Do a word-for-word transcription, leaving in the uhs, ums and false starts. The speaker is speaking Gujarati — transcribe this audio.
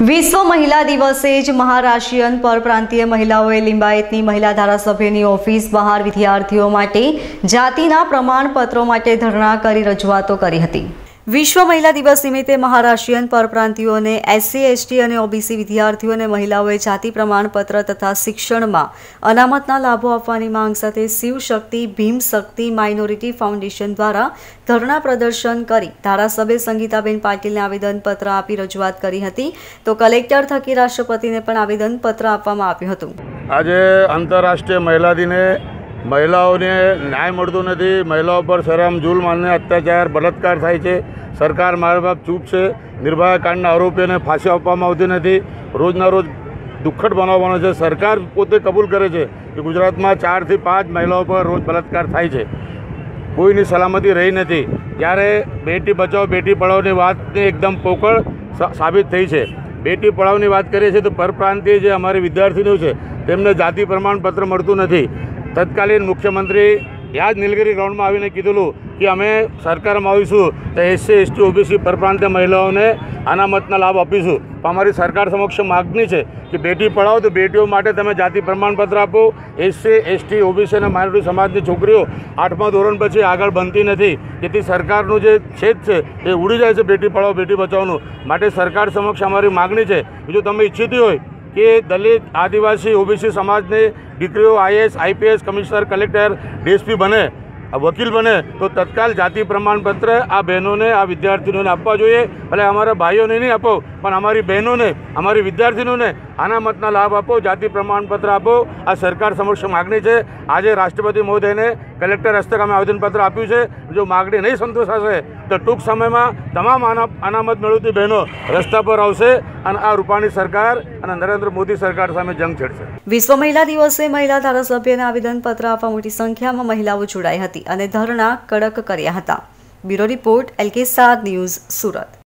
વિશ્વ મહિલા દિવસે જ મહારાષ્ટ્રીયન પરપ્રાંતીય મહિલાઓએ લિંબાયતની મહિલા ધારાસભ્યની ઓફિસ બહાર વિદ્યાર્થીઓ માટે જાતિના પ્રમાણપત્રો માટે ધરણા કરી રજૂઆતો કરી હતી। વિશ્વ મહિલા દિવસ નિમિત્તે મહારાષ્ટ્રીયન પરપ્રાંતિયોને એસસી એસટી અને ઓબીસી વિદ્યાર્થીઓને મહિલાઓએ જાતિ પ્રમાણપત્ર તથા શિક્ષણમાં અનામતના લાભો આપવાની માંગ સાથે શિવ શક્તિ ભીમ શક્તિ માઇનોરિટી ફાઉન્ડેશન દ્વારા ધરણા પ્રદર્શન કરી ધારાસભ્ય સંગીતાબેન પાટીલને આવેદનપત્ર આપી રજૂઆત કરી હતી। તો કલેક્ટર થકી રાષ્ટ્રપતિને પણ આવેદનપત્ર આપવામાં આવ્યું હતું। આજે આંતરરાષ્ટ્રીય મહિલા દિને મહિલાઓને ન્યાય મળતો નથી। મહિલાઓ પર શરમ જુલ્મ અને અત્યાચાર બળાત્કાર થાય છે। સરકાર મારા બાપ ચૂપ છે। નિર્ભયા કાંડના આરોપીઓને ફાંસી આપવામાં આવતી નથી। રોજના રોજ દુઃખદ બનાવ બને છે। સરકાર પોતે કબૂલ કરે છે કે ગુજરાતમાં ચારથી પાંચ મહિલાઓ પર રોજ બળાત્કાર થાય છે। કોઈની સલામતી રહી નથી। ત્યારે બેટી બચાવો બેટી પઢાઓની વાતની એકદમ પોકળ સાબિત થઈ છે। બેટી પઢાઓની વાત કરીએ છીએ તો પરપ્રાંતીય જે અમારી વિદ્યાર્થીઓ છે તેમને જાતિ પ્રમાણપત્ર મળતું નથી। તત્કાલીન મુખ્યમંત્રી યાદ નીલગિરી ગ્રાઉન્ડમાં આવીને કીધેલું કે અમે સરકારમાં આવીશું તો એસસી એસટી ઓબીસી પરપ્રાંતીય મહિલાઓને અનામતના લાભ આપીશું। પણ અમારી સરકાર સમક્ષ માગણી છે કે બેટી પઢાઓ તો બેટીઓ માટે તમે જાતિ પ્રમાણપત્ર આપો। એસસી એસટી ઓબીસી અને માઇનોરિટી સમાજની છોકરીઓ આઠમા ધોરણ પછી આગળ બનતી નથી। જેથી સરકારનું જે છેદ છે એ ઉડી જાય છે બેટી પઢાઓ બેટી બચાવોનું। માટે સરકાર સમક્ષ અમારી માગણી છે કે જો તમે ઈચ્છતી હોય કે દલિત આદિવાસી ઓબીસી સમાજની દીકરીઓ IAS IPS commissioner collector DSP બને વકીલ બને તો તત્કાલ જાતિ પ્રમાણપત્ર આ બહેનોને આ વિદ્યાર્થીઓને આપવા જોઈએ। ભલે અમારા ભાઈઓને નહીં આપો પણ અમારી બહેનોને અમારી વિદ્યાર્થીઓને આનામતના લાભ આપો જાતિ પ્રમાણપત્ર આપો। આ સરકાર સમક્ષ માગણી છે। આજે રાષ્ટ્રપતિ મહોદયને કલેક્ટર હસ્તક અમે આવેદનપત્ર આપ્યું છે। જો માગણી નહીં સંતોષાશે તો ટૂંક સમયમાં તમામ અનામત મેળવતી બહેનો રસ્તા પર આવશે અને આ રૂપાણી સરકાર અને નરેન્દ્ર મોદી સરકાર સામે જંગ છેડશે। વિશ્વ મહિલા દિવસે મહિલા ધારાસભ્યને આવેદનપત્ર આપવા મોટી સંખ્યામાં મહિલાઓ જોડાઈ હતી અને ધરણા કડક કર્યા હતા। બ્યુરો રિપોર્ટ એલકે સાત ન્યૂઝ સુરત।